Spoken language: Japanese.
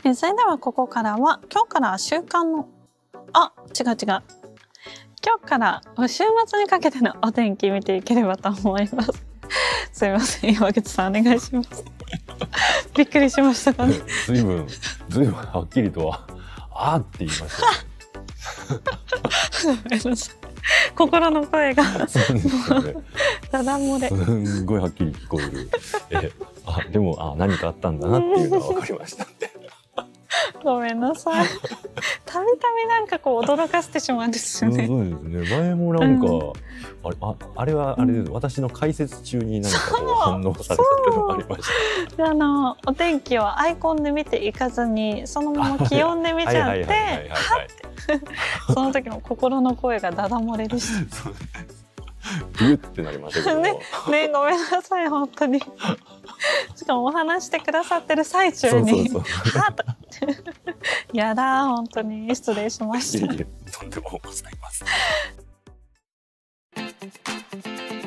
それではここからは今日から週間の違う今日から週末にかけてのお天気見ていければと思います。すいません、山口さんお願いします。びっくりしましたかね。 ずいぶんはっきりとはあーって言いました。 ごめんなさい、心の声がそうですよね。 ただ漏れ。 すんごいはっきり聞こえる。でも何かあったんだなっていうのは分かりました。 ごめんなさい。たびたびなんかこう驚かせてしまうんですよね。 そうですね。前もなんか、あれはあれです。私の解説中に何かこう反応されたっていうのがありました。 でお天気をアイコンで見ていかずにそのまま気温で見ちゃって、その時の心の声がダダ漏れでした。 ビュってなりましたけど。 ね、ごめんなさい本当に。しかもお話してくださってる最中にやだ本当に失礼しました。 とんでもございません。